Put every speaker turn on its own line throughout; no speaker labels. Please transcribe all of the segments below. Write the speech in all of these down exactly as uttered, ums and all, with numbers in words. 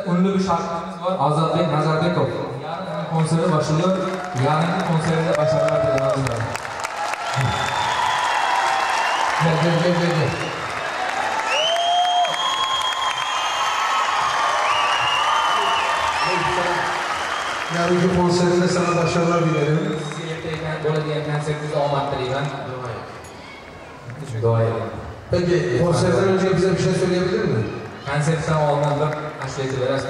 ünlü bir şarkımız var. Azatbek Nazarbekov. Yarın onun konseri başlıyor. Yarının konserinde başarılar dilerim.
Gel gel gel gel gel. Yarınki konserinde sana başarılar dilerim.
Siz yerteyken böyle diyen konserinize omad dilerim. Dua edin.
Peki konserden önce bize bir şey söyleyebilir mi?
Konserden olmadan aşağıya verirsin.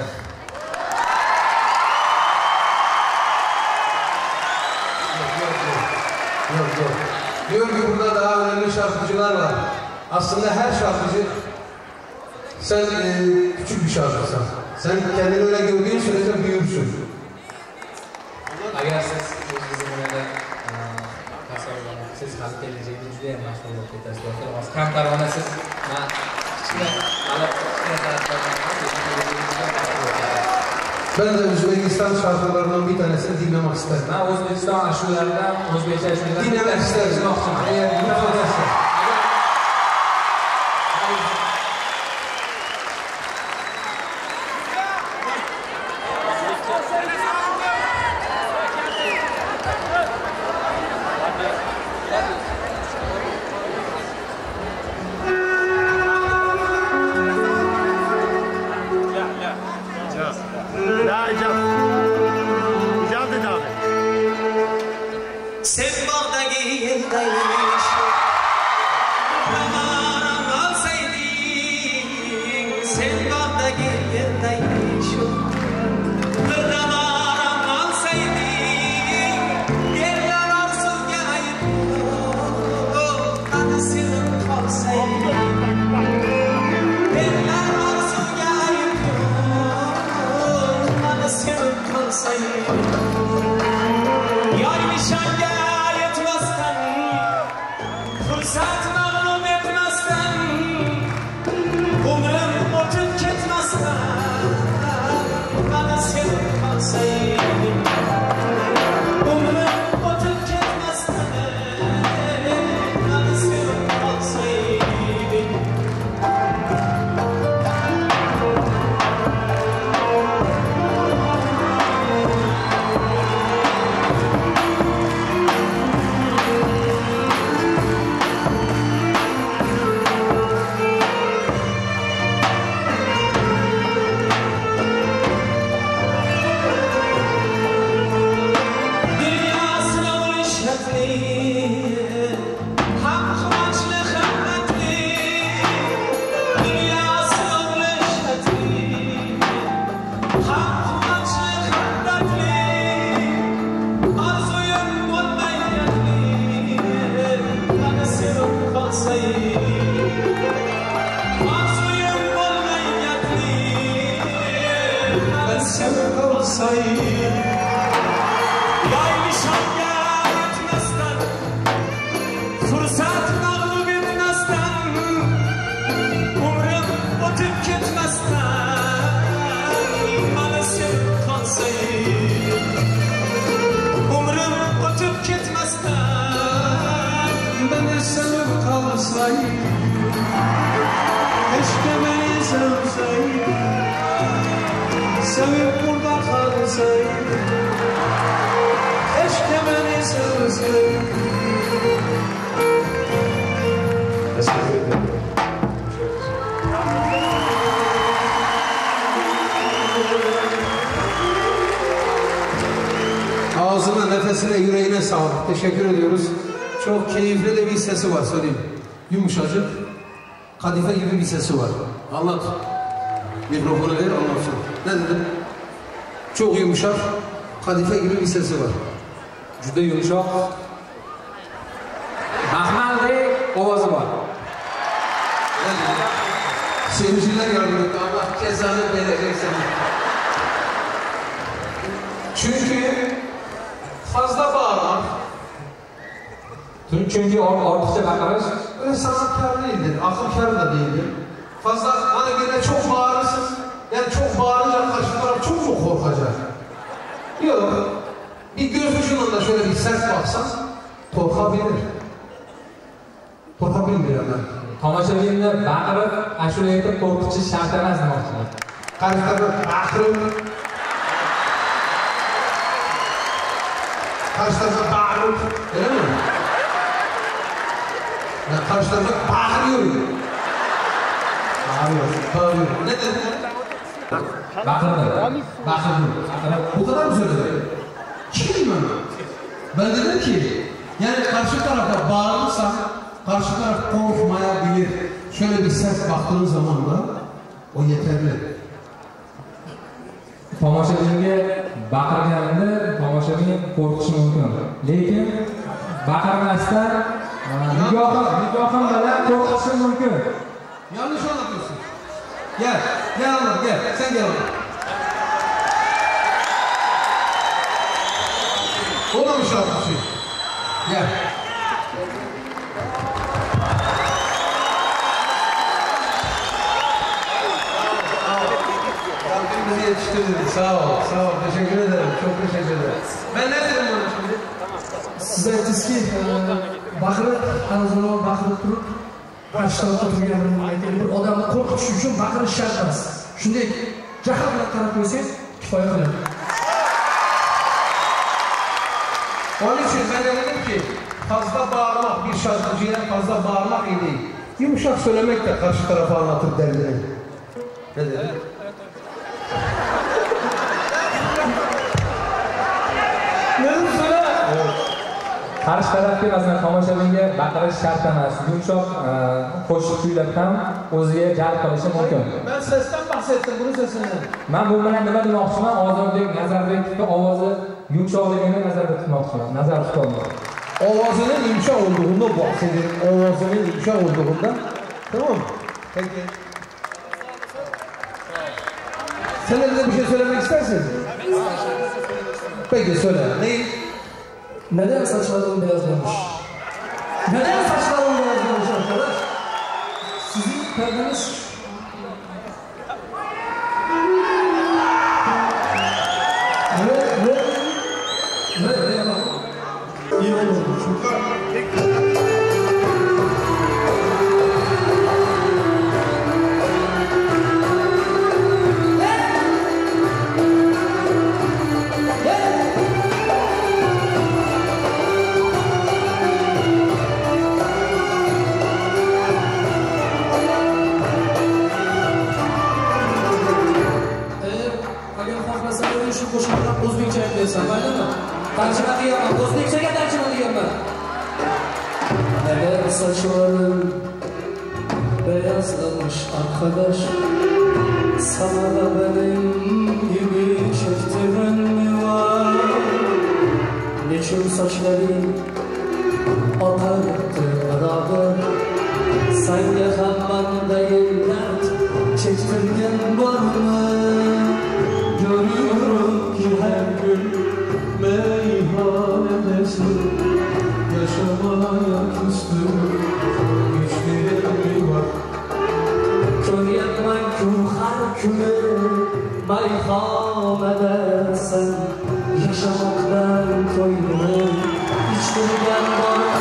Yok yok. Diyor ki burada daha önemli şarkıcılar var. Aslında her şarkıcı sen e, küçük bir şarkısan. Sen kendini öyle gördüğün sürece büyürsün.
Eğer siz bizim burada tasavvurlar, siz halk geleceğini cüzeye meşgul olup edersiniz. Kam tarafına siz
ben de Özbekistan şarkılarından bir tanesini dinlemek isterim.
Ben Özbekistan aşılarından, Özbekistan aşılarından
dinlemek isterim. Eğer lütfen edersen. Ağzına, nefesine, yüreğine sağlık. Teşekkür ediyoruz. Çok keyifli de bir sesi var söyleyeyim. Yumuşacık, kadife gibi bir sesi var. Anlat. Mikrofonu ver, anlatsın. Ne dedim? Çok yumuşak, kadife gibi bir sesi var.
Juda yumuşak. Mahmaldek ovozi var.
Ne dedim? Seyirciler yardım etti. Allah cezanı verecek sana. Çünkü fazla bağırmak.
Çünkü ortaça bakırız.
Öyle sanatkar değildir, akılkar da değildir. Fazla hani böyle çok bağırırsın, yani çok bağırınca karşı taraf çok mu korkacak? Yok, bir göz ucundan da şöyle bir sert baksan, korkabilir. Korkabilir yani.
Tomoshabinni baqirib, ashula aytib qo'rqitish shart emas demoqchiman.
Karşı tarafta Bahrum. Karşı tarafta Bahrum. Öyle mi? Ya karşı tarafta bağırıyor. Bağırıyor. Bağırıyor. Ne dedi?
Bakırdı. Bakırdı.
Bu kadar mı söyledi? Kim mi? Ben dedim ki, yani karşı tarafta bağırırsan, karşı taraf korkmayabilir. Şöyle bir ses baktığın zaman da o yeterli.
Tomoshabinga baqirganimda tomoshabin qo'rqishi mumkin. Lekin baqirmasdan nigohim nigohim bilan qo'rqishi mumkin.
Yanlış anlatıyorsun. Gel, gel anlat, gel. Sen gel anlat. Olmamış anlatıyorsun. Gel. Bizi yetiştirdin. Sağ ol, sağ ol. Teşekkür ederim. Çok teşekkür ederim. Ben ne dedim bana şimdi?
Siz aytdingizki, baqirib, hanuzroq baqirib turib, qarshi tarafda turganimni aytaylik. Bir odamni qo'rqitish uchun baqirish shart emas. Shunday jahl bilan qarab qo'ysangiz kifoya qiladi.
Onun için ben de dedim ki, fazla bağırmak bir şarkıcıya fazla bağırmak iyi değil. Yumuşak söylemek de karşı tarafa anlatır derdini. Ne dedi?
Nima söyle?
Qarshi tarafga masalan tomoshabinga baqirish shart emas. Yumshoq qo'shiq kuylab ham o'ziga jalb qilishi mumkin.
Ben sesten bahsettim, bunun sesinden.
Men bu bilan nima demoqchiman? Ozodbek Nazarbekovning ovozi yumshoqligini nazarda tutmoqchiman. Nazar tutolmayman.
Ovazının yumuşak olduğunda bahsedin. Ovazının yumuşak olduğunda. Tamam mı? Peki. Sen de bize bir şey söylemek istersin? Peki söyle. Neyi?
Neden saçlarım beyazlamış? Neden saçlarım beyazlamış arkadaş? Sizin perdeniz... Ne? Ne? Ne? Ne yapalım? İyi olur. Şu qo'shiqlar o'zbekcha aytmaysan, maylimi? Tarjima qilyapman, o'zbekchaga tarjima qilyapman. Neden saçlarım beyazlamış arkadaş? Sana da benim gibi çektiren mi var? Niçin saçların atardı beraber? Sence hamman değil dert çektirgen var mı? Görüyorum ki her gün meyhanedesin. Yaşamaya küstüm, güçlerim mi var? Görüyorum ki her gün meyhanedesin. Yaşamaktan koyuyorum, içtirgen var mı?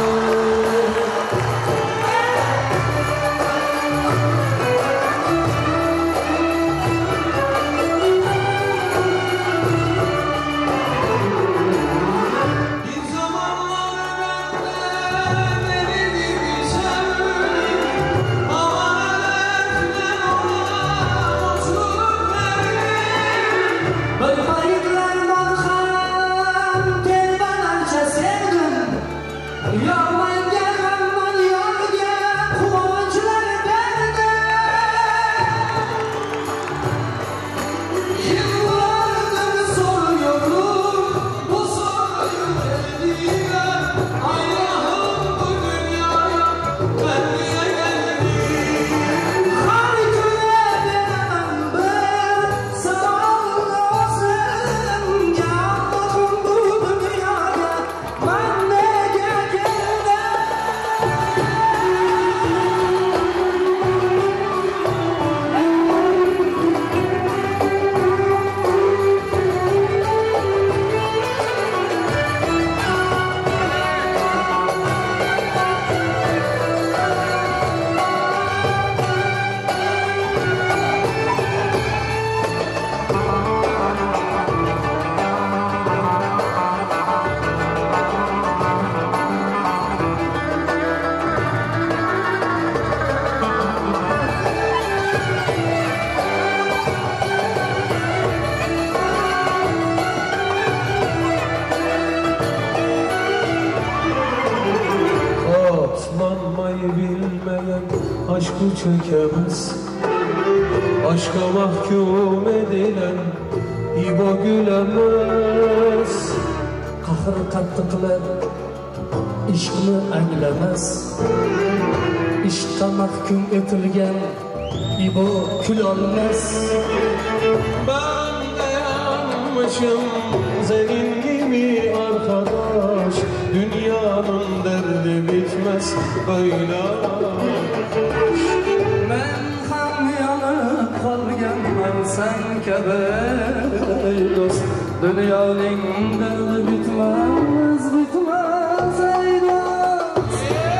aşkı çekemez. Aşka mahkum edilen İbo gülemez.
Kahır kattıklar işkini anglamaz. İşte mahkum etilgen İbo külolmaz.
Ben de yanmışım senin gibi arkadaş. Dünyanın derdi bitmez böyle.
Ben ham yanıp kalganman sen kabi dost. Dünyanın derdi bitmez, bitmez ey dost.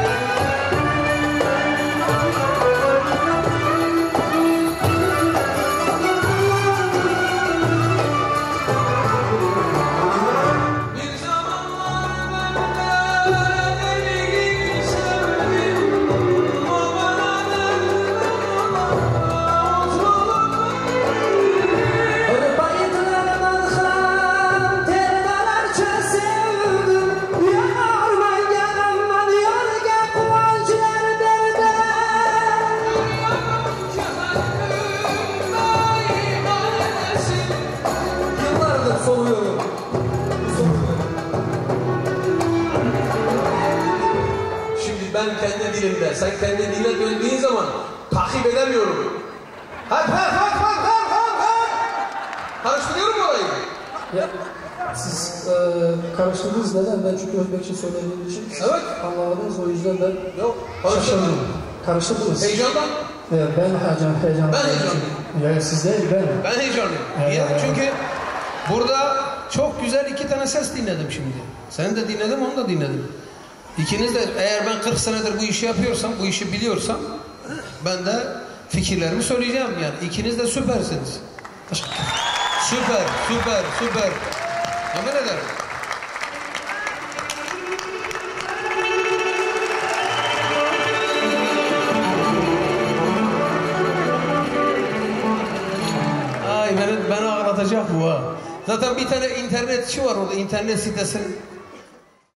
Ben kendi dilimde, sen kendi diline döndüğün zaman takip edemiyorum. Hep hep hep hep hep hep hep. Karıştırıyorum orayı.
Ya, siz e, karıştırdınız neden? Ben çünkü Özbekçe söylediğim için
evet.
Anlamadınız, o yüzden ben
yok,
şaşırdım. Karıştırdınız.
Heyecandan?
Evet, ben heyecan, heyecan.
Ben heyecanlıyım.
Ya siz değil, ben.
Ben heyecanlıyım.
Evet,
ya,
evet.
çünkü burada çok güzel iki tane ses dinledim şimdi. Seni de dinledim, onu da dinledim. İkiniz de, eğer ben kırk senedir bu işi yapıyorsam, bu işi biliyorsam, ben de fikirlerimi söyleyeceğim yani. İkiniz de süpersiniz. Süper, süper, süper. Yemin ederim. Ay beni, beni ağlatacak bu ha. Zaten bir tane internetçi var orada, internet sitesinin